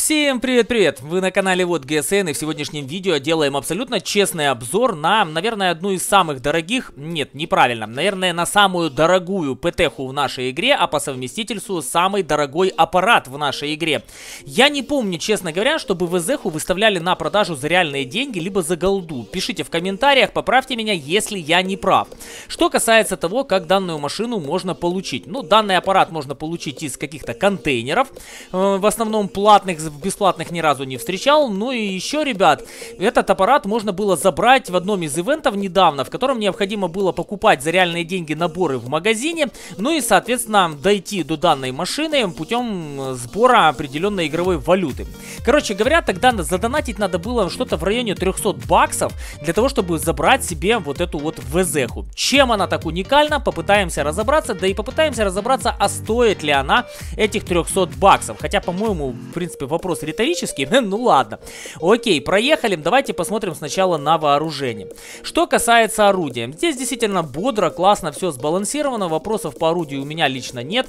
Всем привет-привет! Вы на канале Вот ГСН, и в сегодняшнем видео делаем абсолютно честный обзор на, наверное, одну из самых дорогих, нет, неправильно, наверное, на самую дорогую ПТ-ху в нашей игре, а по совместительству самый дорогой аппарат в нашей игре. Я не помню, честно говоря, чтобы ВЗ-ху выставляли на продажу за реальные деньги, либо за голду. Пишите в комментариях, поправьте меня, если я не прав. Что касается того, как данную машину можно получить. Ну, данный аппарат можно получить из каких-то контейнеров, в основном платных, бесплатных ни разу не встречал. Ну и еще, ребят, этот аппарат можно было забрать в одном из ивентов недавно, в котором необходимо было покупать за реальные деньги наборы в магазине, ну и, соответственно, дойти до данной машины путем сбора определенной игровой валюты. Короче говоря, тогда задонатить надо было что-то в районе 300 баксов для того, чтобы забрать себе вот эту вот ВЗ-ху. Чем она так уникальна, попытаемся разобраться, да и попытаемся разобраться, а стоит ли она этих 300 баксов. Хотя, по-моему, в принципе, вопрос риторический, ну ладно. Окей, проехали, давайте посмотрим сначала на вооружение. Что касается орудия, здесь действительно бодро, классно, все сбалансировано, вопросов по орудию у меня лично нет.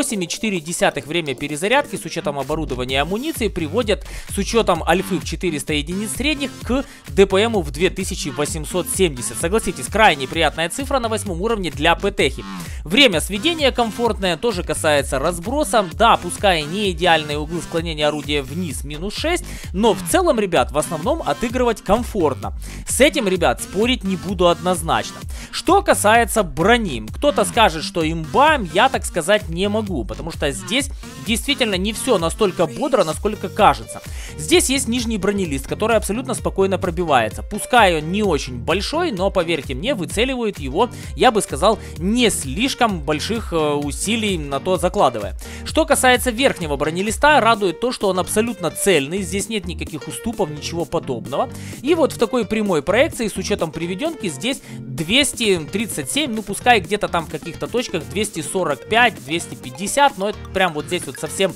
8,4 время перезарядки с учетом оборудования и амуниции приводят с учетом альфы в 400 единиц средних к ДПМу в 2870. Согласитесь, крайне приятная цифра на 8 уровне для ПТХи. Время сведения комфортное, тоже касается разброса. Да, пускай не идеальные углы склонения орудия вниз минус 6, но в целом, ребят, в основном отыгрывать комфортно. С этим, ребят, спорить не буду однозначно. Что касается брони, кто-то скажет, что имба, я так сказать не могу, потому что здесь действительно не все настолько бодро, насколько кажется. Здесь есть нижний бронелист, который абсолютно спокойно пробивается. Пускай он не очень большой, но, поверьте мне, выцеливают его, я бы сказал, не слишком больших усилий на то закладывая. Что касается верхнего бронелиста, радует то, что он абсолютно цельный, здесь нет никаких уступов, ничего подобного. И вот в такой прямой проекции с учетом приведенки здесь 237, ну пускай где-то там в каких-то точках 245, 250, но это прям вот здесь вот совсем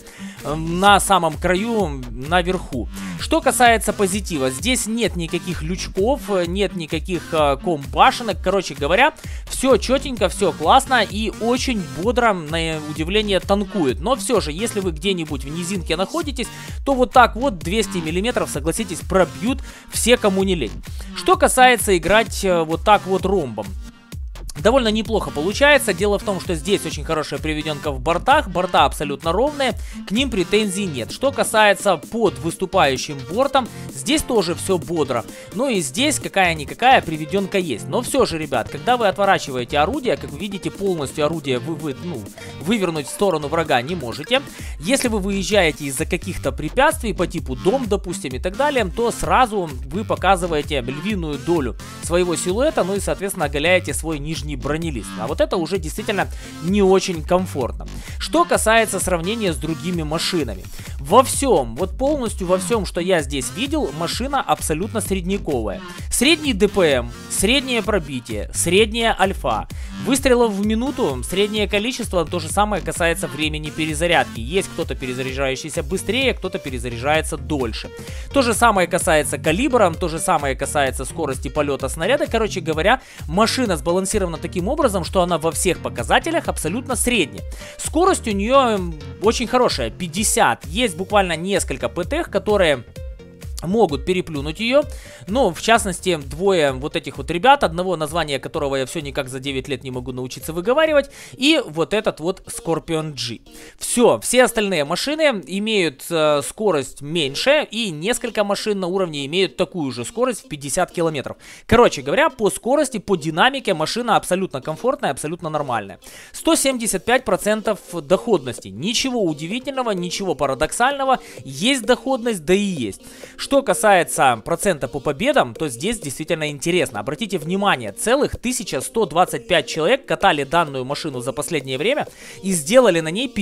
на самом краю, наверху. Что касается позитива, здесь нет никаких лючков, нет никаких комбашенок, короче говоря, все четенько, все классно и очень бодро, на удивление, танкует. Но все же, если вы где-нибудь в низинке находитесь, то вот так вот 200 миллиметров, согласитесь, пробьют все, кому не лень. Что касается играть вот так вот ромбом. Довольно неплохо получается. Дело в том, что здесь очень хорошая приведенка в бортах. Борта абсолютно ровные, к ним претензий нет. Что касается под выступающим бортом, здесь тоже все бодро. Ну и здесь какая-никакая приведенка есть. Но все же, ребят, когда вы отворачиваете орудие, как вы видите, полностью орудие вывернуть в сторону врага не можете. Если вы выезжаете из-за каких-то препятствий по типу дом, допустим, и так далее, то сразу вы показываете львиную долю своего силуэта, ну и, соответственно, оголяете свой нижний бронелист. А вот это уже действительно не очень комфортно. Что касается сравнения с другими машинами. Во всем, вот полностью во всем, что я здесь видел, машина абсолютно средняковая. Средний ДПМ, среднее пробитие, средняя альфа. Выстрелов в минуту, среднее количество, то же самое касается времени перезарядки. Есть кто-то перезаряжающийся быстрее, кто-то перезаряжается дольше. То же самое касается калибра, то же самое касается скорости полета снаряда. Короче говоря, машина сбалансирована таким образом, что она во всех показателях абсолютно средняя. Скорость у нее очень хорошая, 50. Есть буквально несколько ПТ, которые могут переплюнуть ее, но в частности двое вот этих вот ребят, одного названия которого я все никак за 9 лет не могу научиться выговаривать, и вот этот вот Scorpion G. Все остальные машины имеют скорость меньше, и несколько машин на уровне имеют такую же скорость в 50 километров. Короче говоря, по скорости, по динамике машина абсолютно комфортная, абсолютно нормальная. 175% доходности. Ничего удивительного, ничего парадоксального. Есть доходность, да и есть. Что касается процента по победам, то здесь действительно интересно. Обратите внимание, целых 1125 человек катали данную машину за последнее время и сделали на ней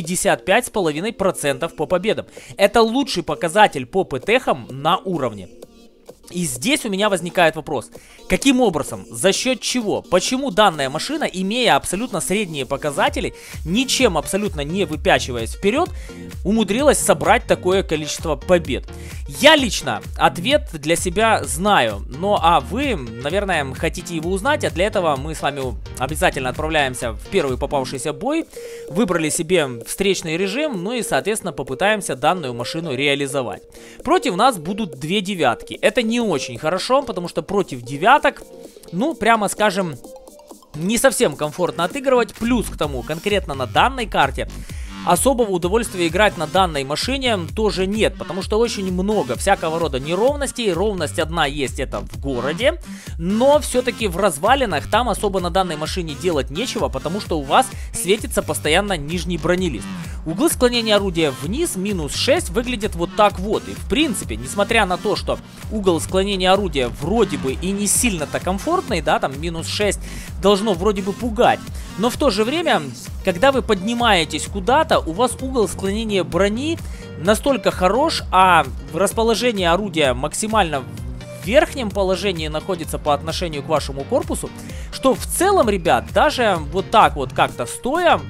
55,5% по победам. Это лучший показатель по ПТХам на уровне. И здесь у меня возникает вопрос, каким образом, за счет чего, почему данная машина, имея абсолютно средние показатели, ничем абсолютно не выпячиваясь вперед, умудрилась собрать такое количество побед? Я лично ответ для себя знаю, но а вы, наверное, хотите его узнать, а для этого мы с вами обязательно отправляемся в первый попавшийся бой, выбрали себе встречный режим, ну и, соответственно, попытаемся данную машину реализовать. Против нас будут две девятки. Это не очень хорошо, потому что против девяток, ну, прямо скажем, не совсем комфортно отыгрывать. Плюс к тому, конкретно на данной карте, особого удовольствия играть на данной машине тоже нет, потому что очень много всякого рода неровностей. Ровность одна есть, это в городе, но все-таки в развалинах там особо на данной машине делать нечего, потому что у вас светится постоянно нижний бронелист. Углы склонения орудия вниз, минус 6, выглядят вот так вот. И в принципе, несмотря на то, что угол склонения орудия вроде бы и не сильно-то комфортный, да, там минус 6 должно вроде бы пугать, но в то же время, когда вы поднимаетесь куда-то, у вас угол склонения брони настолько хорош, а расположение орудия максимально в верхнем положении находится по отношению к вашему корпусу, что в целом, ребят, даже вот так вот как-то стоя,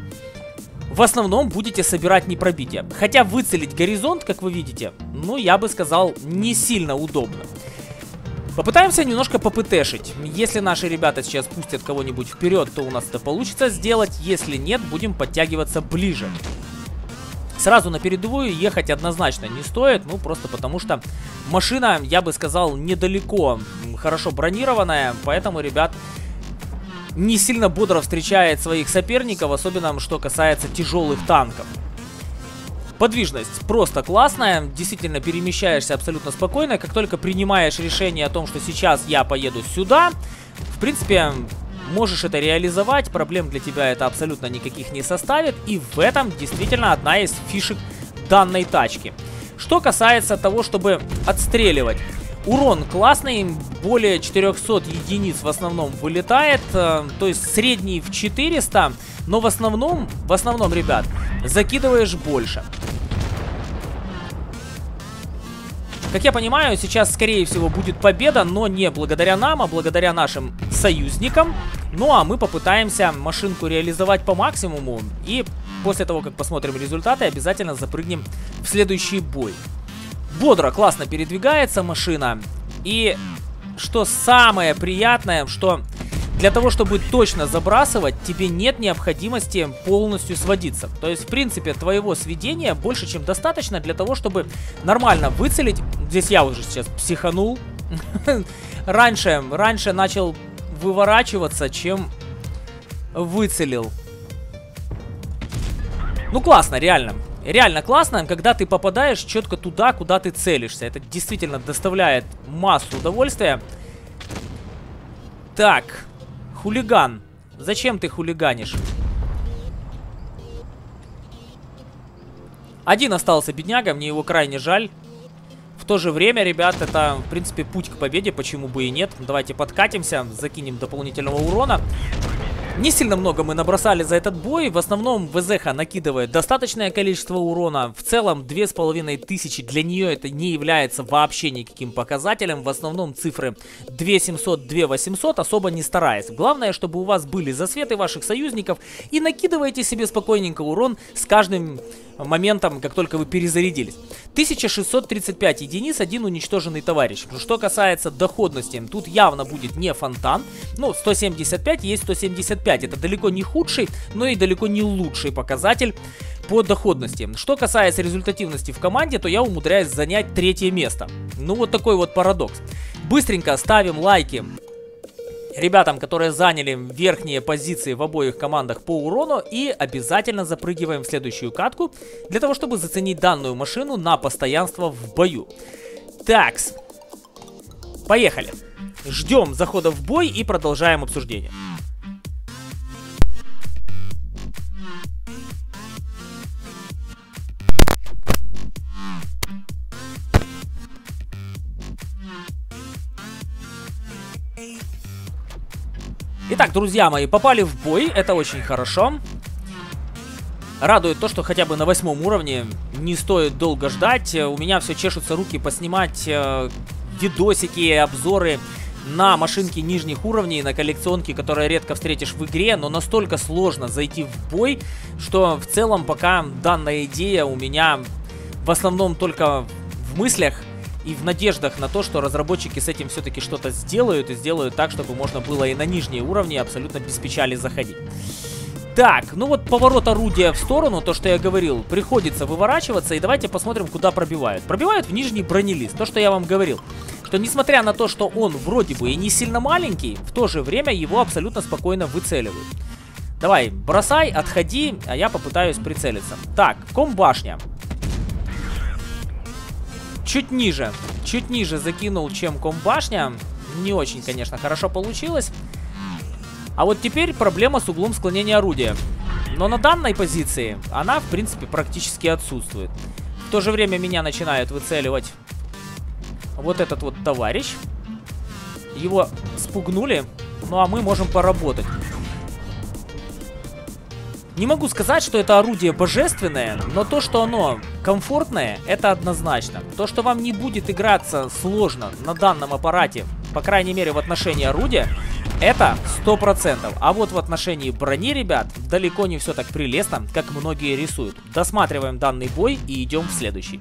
в основном будете собирать непробитие. Хотя выцелить горизонт, как вы видите, ну, я бы сказал, не сильно удобно. Попытаемся немножко попытешить. Если наши ребята сейчас пустят кого-нибудь вперед, то у нас это получится сделать. Если нет, будем подтягиваться ближе. Сразу на передовую ехать однозначно не стоит, ну, просто потому что машина, я бы сказал, недалеко хорошо бронированная, поэтому, ребят, не сильно бодро встречает своих соперников, особенно что касается тяжелых танков. Подвижность просто классная, действительно перемещаешься абсолютно спокойно. Как только принимаешь решение о том, что сейчас я поеду сюда, в принципе, можешь это реализовать, проблем для тебя это абсолютно никаких не составит. И в этом действительно одна из фишек данной тачки. Что касается того, чтобы отстреливать. Урон классный, более 400 единиц в основном вылетает, то есть средний в 400, но в основном, ребят, закидываешь больше. Как я понимаю, сейчас, скорее всего, будет победа, но не благодаря нам, а благодаря нашим союзникам. Ну, а мы попытаемся машинку реализовать по максимуму, и после того, как посмотрим результаты, обязательно запрыгнем в следующий бой. Бодро, классно передвигается машина. И что самое приятное, что для того, чтобы точно забрасывать, тебе нет необходимости полностью сводиться. То есть, в принципе, твоего сведения больше, чем достаточно для того, чтобы нормально выцелить. Здесь я уже сейчас психанул. Раньше начал выворачиваться, чем выцелил. Ну, классно, реально. Реально классно, когда ты попадаешь четко туда, куда ты целишься. Это действительно доставляет массу удовольствия. Так, хулиган. Зачем ты хулиганишь? Один остался бедняга, мне его крайне жаль. В то же время, ребят, это, в принципе, путь к победе, почему бы и нет. Давайте подкатимся, закинем дополнительного урона. Не сильно много мы набросали за этот бой. В основном ВЗХ накидывает достаточное количество урона. В целом 2500 для нее это не является вообще никаким показателем. В основном цифры 2700, 2800, особо не стараясь. Главное, чтобы у вас были засветы ваших союзников. И накидывайте себе спокойненько урон с каждым моментом, как только вы перезарядились. 1635 единиц, один уничтоженный товарищ. Что касается доходности, тут явно будет не фонтан. Ну, 175 есть 175. Это далеко не худший, но и далеко не лучший показатель по доходности. Что касается результативности в команде, то я умудряюсь занять 3-е место. Ну, вот такой вот парадокс. Быстренько ставим лайки ребятам, которые заняли верхние позиции в обоих командах по урону, и обязательно запрыгиваем в следующую катку для того, чтобы заценить данную машину на постоянство в бою. Такс, поехали. Ждем захода в бой и продолжаем обсуждение. Итак, друзья мои, попали в бой, это очень хорошо. Радует то, что хотя бы на 8-м уровне не стоит долго ждать. У меня все чешутся руки поснимать видосики, обзоры на машинки нижних уровней, на коллекционки, которые редко встретишь в игре, но настолько сложно зайти в бой, что в целом пока данная идея у меня в основном только в мыслях и в надеждах на то, что разработчики с этим все-таки что-то сделают и сделают так, чтобы можно было и на нижние уровни абсолютно без печали заходить. Так, ну вот поворот орудия в сторону, то, что я говорил, приходится выворачиваться, и давайте посмотрим, куда пробивают. Пробивают в нижний бронелист, то, что я вам говорил. Что несмотря на то, что он вроде бы и не сильно маленький, в то же время его абсолютно спокойно выцеливают. Давай, бросай, отходи, а я попытаюсь прицелиться. Так, комбашня. Чуть ниже закинул, чем комбашня. Не очень, конечно, хорошо получилось. А вот теперь проблема с углом склонения орудия. Но на данной позиции она, в принципе, практически отсутствует. В то же время меня начинает выцеливать вот этот вот товарищ. Его спугнули. Ну а мы можем поработать. Не могу сказать, что это орудие божественное, но то, что оно комфортное, это однозначно. То, что вам не будет играться сложно на данном аппарате, по крайней мере в отношении орудия, это 100%. А вот в отношении брони, ребят, далеко не все так прелестно, как многие рисуют. Досматриваем данный бой и идем в следующий.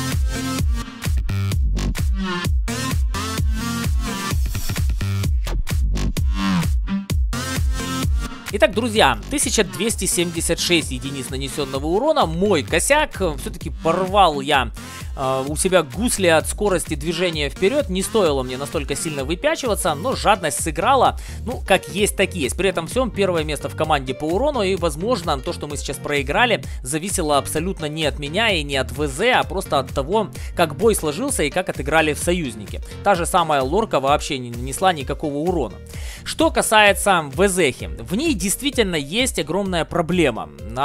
Итак, друзья, 1276 единиц нанесенного урона, мой косяк, все-таки порвал я у себя гусли от скорости движения вперед, не стоило мне настолько сильно выпячиваться, но жадность сыграла, ну, как есть, так и есть. При этом всем первое место в команде по урону, и, возможно, то, что мы сейчас проиграли, зависело абсолютно не от меня и не от ВЗ, а просто от того, как бой сложился и как отыграли в союзники. Та же самая лорка вообще не нанесла никакого урона. Что касается ВЗхи, в ней действительно есть огромная проблема.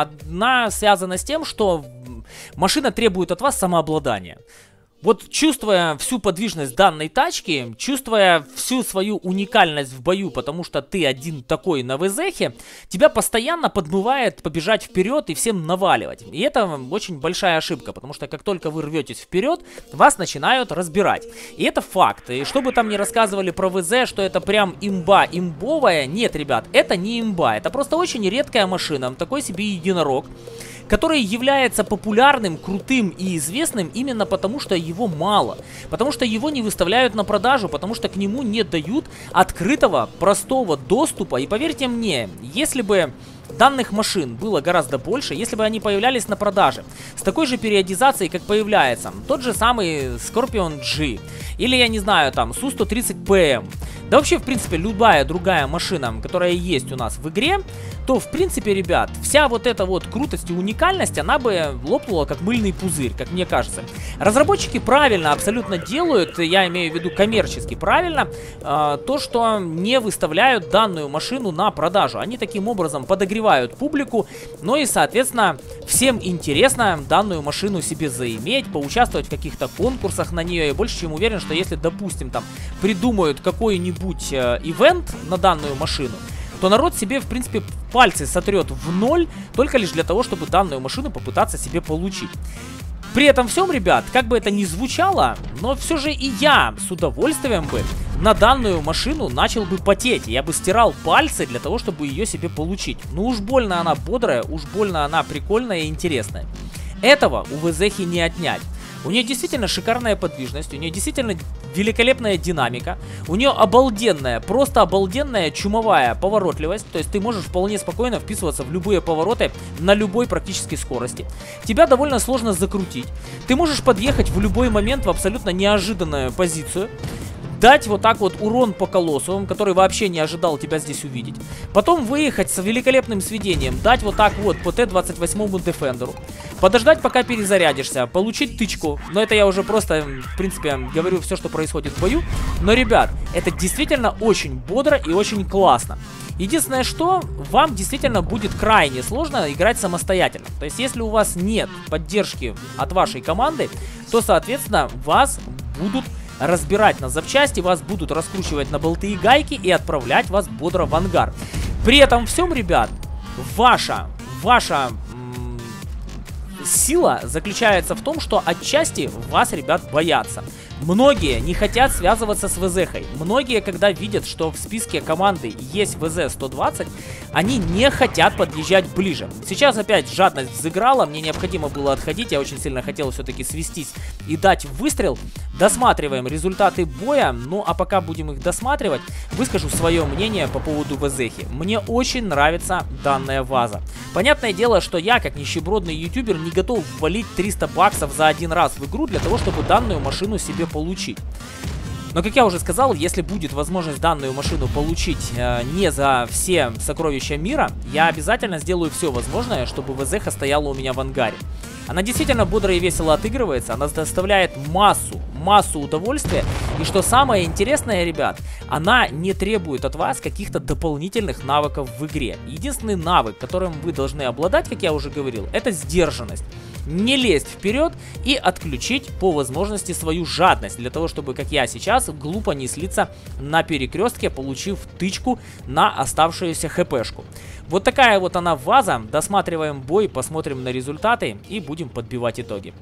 Она связана с тем, что машина требует от вас самообладания. Вот чувствуя всю подвижность данной тачки, чувствуя всю свою уникальность в бою, потому что ты один такой на ВЗхе, тебя постоянно подмывает побежать вперед и всем наваливать. И это очень большая ошибка, потому что как только вы рветесь вперед, вас начинают разбирать. И это факт. И что бы там ни рассказывали про ВЗ, что это прям имба, имбовая, нет, ребят, это не имба. Это просто очень редкая машина, такой себе единорог, который является популярным, крутым и известным именно потому, что его мало. Потому что его не выставляют на продажу, потому что к нему не дают открытого, простого доступа. И поверьте мне, если бы данных машин было гораздо больше, если бы они появлялись на продаже с такой же периодизацией, как появляется тот же самый Scorpion G, или, я не знаю, там, Су-130ПМ, да вообще, в принципе, любая другая машина, которая есть у нас в игре, то, в принципе, ребят, вся вот эта вот крутость и уникальность, она бы лопнула как мыльный пузырь, как мне кажется. Разработчики правильно абсолютно делают, я имею в виду коммерчески правильно, то, что не выставляют данную машину на продажу. Они таким образом подогревают публику, ну и, соответственно, всем интересно данную машину себе заиметь, поучаствовать в каких-то конкурсах на нее. Я больше чем уверен, что если, допустим, там придумают какой-нибудь ивент на данную машину, то народ себе, в принципе, пальцы сотрет в ноль, только лишь для того, чтобы данную машину попытаться себе получить. При этом всем, ребят, как бы это ни звучало, но все же и я с удовольствием бы на данную машину начал бы потеть. Я бы стирал пальцы для того, чтобы ее себе получить. Ну уж больно она бодрая, уж больно она прикольная и интересная. Этого у ВЗхи не отнять. У нее действительно шикарная подвижность, у нее действительно великолепная динамика, у нее обалденная, просто обалденная чумовая поворотливость, то есть ты можешь вполне спокойно вписываться в любые повороты на любой практически скорости. Тебя довольно сложно закрутить, ты можешь подъехать в любой момент в абсолютно неожиданную позицию, дать вот так вот урон по колоссу, который вообще не ожидал тебя здесь увидеть. Потом выехать с великолепным сведением, дать вот так вот по Т-28 Дефендеру. Подождать, пока перезарядишься, получить тычку. Но это я уже просто, в принципе, говорю все, что происходит в бою. Но, ребят, это действительно очень бодро и очень классно. Единственное, что вам действительно будет крайне сложно играть самостоятельно. То есть, если у вас нет поддержки от вашей команды, то, соответственно, вас будут разбирать на запчасти, вас будут раскручивать на болты и гайки и отправлять вас бодро в ангар. При этом всем, ребят, ваша сила заключается в том, что отчасти вас, ребят, боятся. Многие не хотят связываться с ВЗ-хой. Многие, когда видят, что в списке команды есть ВЗ-120, они не хотят подъезжать ближе. Сейчас опять жадность взыграла, мне необходимо было отходить, я очень сильно хотел все-таки свестись и дать выстрел. Досматриваем результаты боя, ну а пока будем их досматривать, выскажу свое мнение по поводу ВЗ-хи. Мне очень нравится данная ваза. Понятное дело, что я, как нищебродный ютубер, не готов ввалить 300 баксов за один раз в игру для того, чтобы данную машину себе получить. Но, как я уже сказал, если будет возможность данную машину получить не за все сокровища мира, я обязательно сделаю все возможное, чтобы ВЗ-ха стояла у меня в ангаре. Она действительно бодро и весело отыгрывается, она доставляет массу удовольствия. И что самое интересное, ребят, она не требует от вас каких-то дополнительных навыков в игре. Единственный навык, которым вы должны обладать, как я уже говорил, это сдержанность. Не лезть вперед и отключить по возможности свою жадность, для того, чтобы, как я сейчас, глупо не слиться на перекрестке, получив тычку на оставшуюся хпшку. Вот такая вот она ваза. Досматриваем бой, посмотрим на результаты и будем подбивать итоги.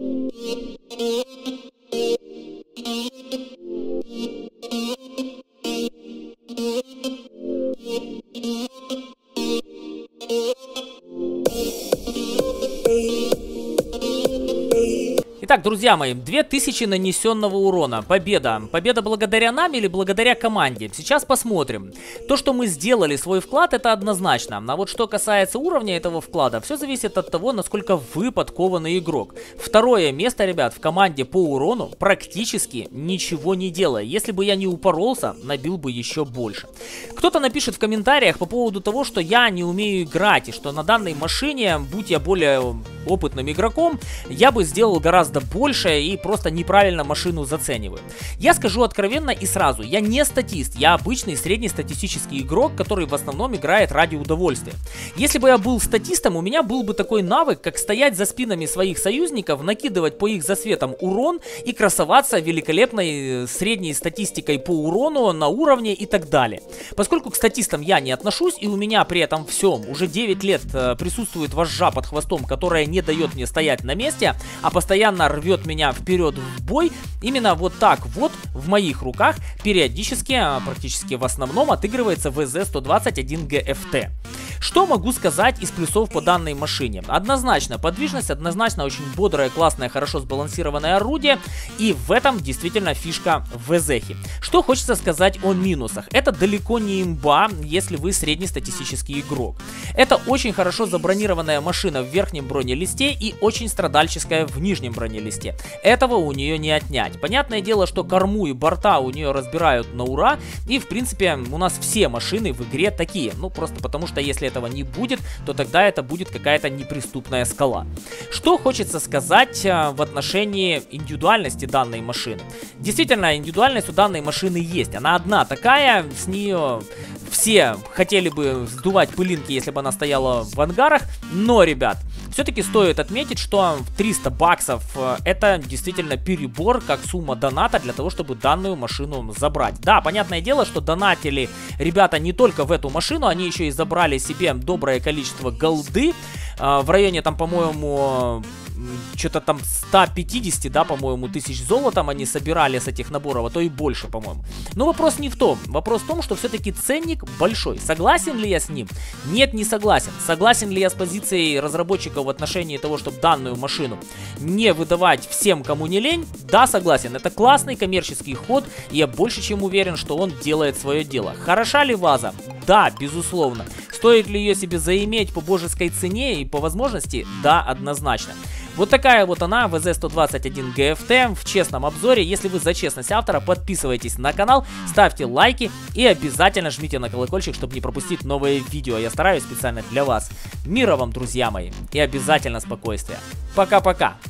Итак, друзья мои, 2000 нанесенного урона. Победа. Победа благодаря нам или благодаря команде? Сейчас посмотрим. То, что мы сделали свой вклад, это однозначно. А вот что касается уровня этого вклада, все зависит от того, насколько вы подкованный игрок. Второе место, ребят, в команде по урону практически ничего не делая. Если бы я не упоролся, набил бы еще больше. Кто-то напишет в комментариях по поводу того, что я не умею играть, и что на данной машине, будь я более опытным игроком, я бы сделал гораздо больше и просто неправильно машину зацениваю. Я скажу откровенно и сразу, я не статист, я обычный среднестатистический игрок, который в основном играет ради удовольствия. Если бы я был статистом, у меня был бы такой навык, как стоять за спинами своих союзников, накидывать по их засветам урон и красоваться великолепной средней статистикой по урону на уровне и так далее. Поскольку к статистам я не отношусь, и у меня при этом всем уже 9 лет присутствует вожжа под хвостом, которая не дает мне стоять на месте, а постоянно рвет меня вперед в бой, именно вот так вот в моих руках периодически, практически в основном, отыгрывается ВЗ-121 GFT. Что могу сказать из плюсов по данной машине? Однозначно подвижность, однозначно очень бодрое, классное, хорошо сбалансированное орудие, и в этом действительно фишка ВЗ-хи. Что хочется сказать о минусах? Это далеко не имба, если вы среднестатистический игрок. Это очень хорошо забронированная машина в верхнем бронелисте и очень страдальческая в нижнем бронелисте. Этого у нее не отнять. Понятное дело, что корму и борта у нее разбирают на ура, и в принципе у нас все машины в игре такие. Ну просто потому что если этого не будет, то тогда это будет какая-то неприступная скала. Что хочется сказать в отношении индивидуальности данной машины? Действительно, индивидуальность у данной машины есть. Она одна такая, с нее все хотели бы сдувать пылинки, если бы она стояла в ангарах. Но, ребят, все-таки стоит отметить, что 300 баксов это действительно перебор, как сумма доната для того, чтобы данную машину забрать. Да, понятное дело, что донатили ребята не только в эту машину, они еще и забрали себе доброе количество голды. В районе там, по-моему, что-то там 150, да, по-моему, тысяч золотом они собирали с этих наборов, а то и больше, по-моему. Но вопрос не в том. Вопрос в том, что все-таки ценник большой. Согласен ли я с ним? Нет, не согласен. Согласен ли я с позицией разработчиков в отношении того, чтобы данную машину не выдавать всем, кому не лень? Да, согласен. Это классный коммерческий ход, и я больше чем уверен, что он делает свое дело. Хороша ли ваза? Да, безусловно. Стоит ли ее себе заиметь по божеской цене и по возможности? Да, однозначно. Вот такая вот она, ВЗ-121 GFT в честном обзоре. Если вы за честность автора, подписывайтесь на канал, ставьте лайки и обязательно жмите на колокольчик, чтобы не пропустить новые видео. Я стараюсь специально для вас. Мира вам, друзья мои, и обязательно спокойствия. Пока-пока.